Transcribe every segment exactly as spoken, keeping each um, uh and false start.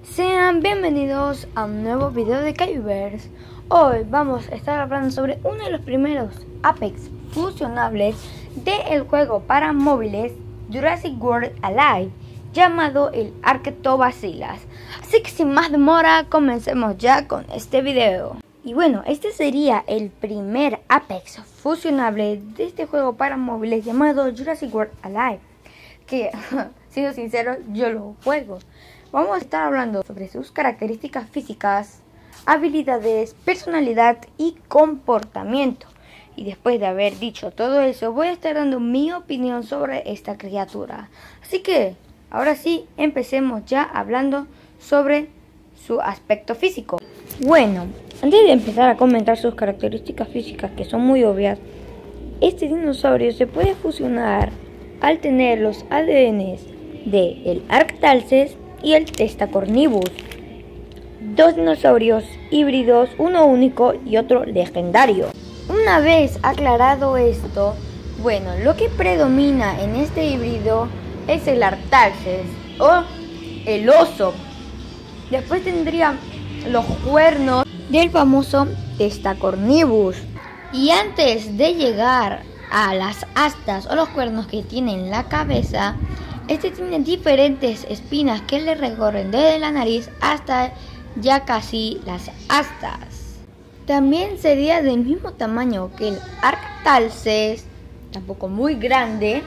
Sean bienvenidos a un nuevo video de Kyberverse. Hoy vamos a estar hablando sobre uno de los primeros Apex fusionables del juego para móviles Jurassic World Alive, llamado el Arctobacillus. Así que sin más demora, comencemos ya con este video. Y bueno, este sería el primer Apex fusionable de este juego para móviles llamado Jurassic World Alive, que siendo sincero, yo lo juego. Vamos a estar hablando sobre sus características físicas, habilidades, personalidad y comportamiento. Y después de haber dicho todo eso, voy a estar dando mi opinión sobre esta criatura. Así que, ahora sí, empecemos ya hablando sobre su aspecto físico. Bueno, antes de empezar a comentar sus características físicas, que son muy obvias, este dinosaurio se puede fusionar al tener los A D Ns de el Arctalces y el Testacornibus, dos dinosaurios híbridos, uno único y otro legendario. Una vez aclarado esto, bueno, lo que predomina en este híbrido es el Arctalces o el oso. Después tendría los cuernos del famoso Testacornibus. Y antes de llegar a las astas o los cuernos que tiene en la cabeza, este tiene diferentes espinas que le recorren desde la nariz hasta ya casi las astas. También sería del mismo tamaño que el Arctalces, tampoco muy grande,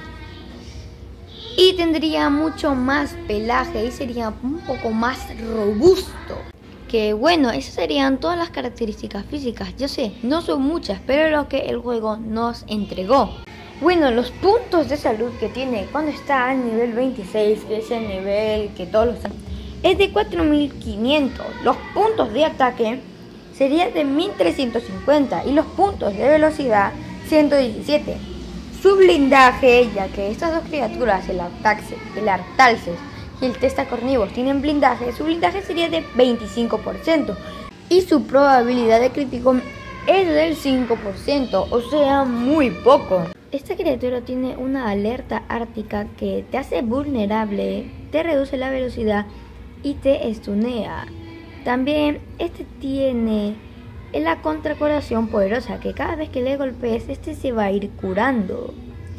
y tendría mucho más pelaje y sería un poco más robusto. Que bueno, esas serían todas las características físicas. Yo sé, no son muchas, pero lo que el juego nos entregó. Bueno, los puntos de salud que tiene cuando está al nivel veintiséis, que es el nivel que todos los es de cuatro mil quinientos. Los puntos de ataque serían de mil trescientos cincuenta y los puntos de velocidad ciento diecisiete. Su blindaje, ya que estas dos criaturas, el Arctalces, el Arctalces y el Testacornibus tienen blindaje, su blindaje sería de veinticinco por ciento y su probabilidad de crítico es del cinco por ciento, o sea, muy poco. Esta criatura tiene una alerta ártica que te hace vulnerable, te reduce la velocidad y te estunea. También este tiene la contracuración poderosa, que cada vez que le golpees, este se va a ir curando.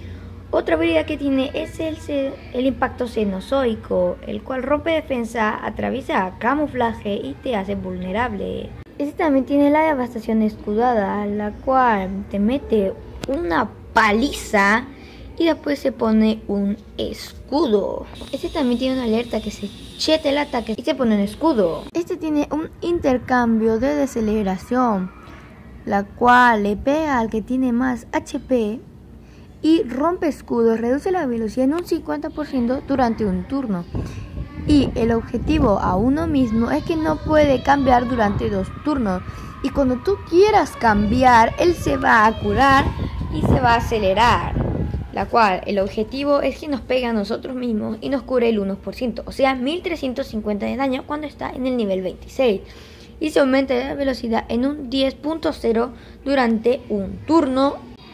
Otra habilidad que tiene es el, el impacto cenozoico, el cual rompe defensa, atraviesa camuflaje y te hace vulnerable. Este también tiene la devastación escudada, la cual te mete una paliza y después se pone un escudo. Este también tiene una alerta que se chete el ataque y se pone un escudo. Este tiene un intercambio de deceleración, la cual le pega al que tiene más H P y rompe escudos, reduce la velocidad en un cincuenta por ciento durante un turno. Y el objetivo a uno mismo es que no puede cambiar durante dos turnos. Y cuando tú quieras cambiar, él se va a curar y se va a acelerar. La cual, el objetivo es que nos pegue a nosotros mismos y nos cure el uno por ciento. O sea, mil trescientos cincuenta de daño cuando está en el nivel veintiséis. Y se aumenta la velocidad en un diez punto cero durante un turno.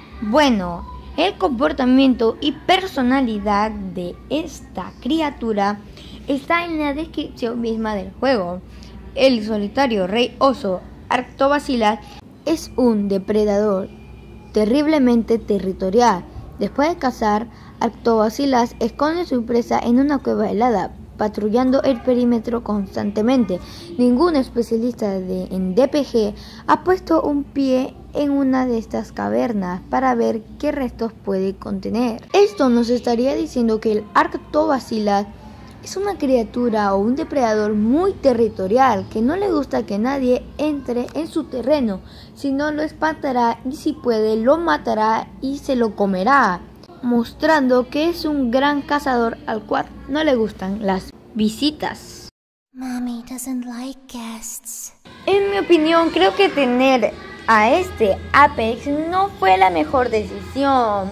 Bueno, el comportamiento y personalidad de esta criatura está en la descripción misma del juego. El solitario rey oso Arctobacillus es un depredador terriblemente territorial. Después de cazar, Arctobacillus esconde su presa en una cueva helada, patrullando el perímetro constantemente. Ningún especialista de, en D P G ha puesto un pie en una de estas cavernas para ver qué restos puede contener. Esto nos estaría diciendo que el Arctobacillus es una criatura o un depredador muy territorial, que no le gusta que nadie entre en su terreno, si no lo espantará y si puede lo matará y se lo comerá, mostrando que es un gran cazador al cual no le gustan las visitas. Mommy doesn't like guests. En mi opinión, creo que tener a este Apex no fue la mejor decisión,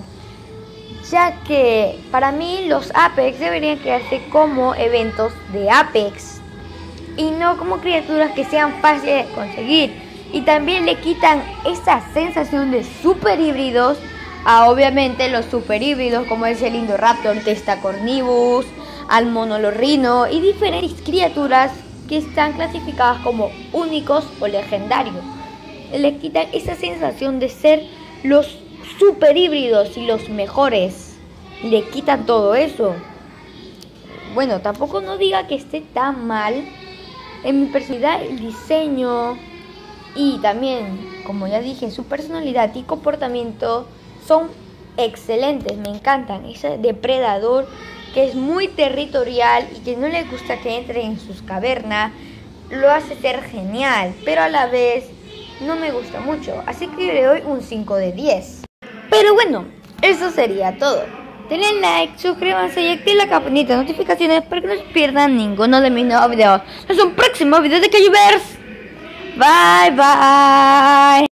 ya que para mí los Apex deberían crearse como eventos de Apex y no como criaturas que sean fáciles de conseguir. Y también le quitan esa sensación de super híbridos a obviamente los super híbridos como es el Indoraptor, Testacornibus, al Monolorrino y diferentes criaturas que están clasificadas como únicos o legendarios. Le quitan esa sensación de ser los super híbridos y los mejores. Le quitan todo eso. Bueno, tampoco no diga que esté tan mal. En mi personalidad, el diseño y también, como ya dije, su personalidad y comportamiento son excelentes. Me encantan. Ese depredador que es muy territorial y que no le gusta que entre en sus cavernas, lo hace ser genial, pero a la vez no me gusta mucho. Así que le doy un cinco de diez. Pero bueno, eso sería todo. Denle like, suscríbanse y activen la campanita de notificaciones para que no se pierdan ninguno de mis nuevos videos. Hasta un próximo video de Cayuvers. Bye bye.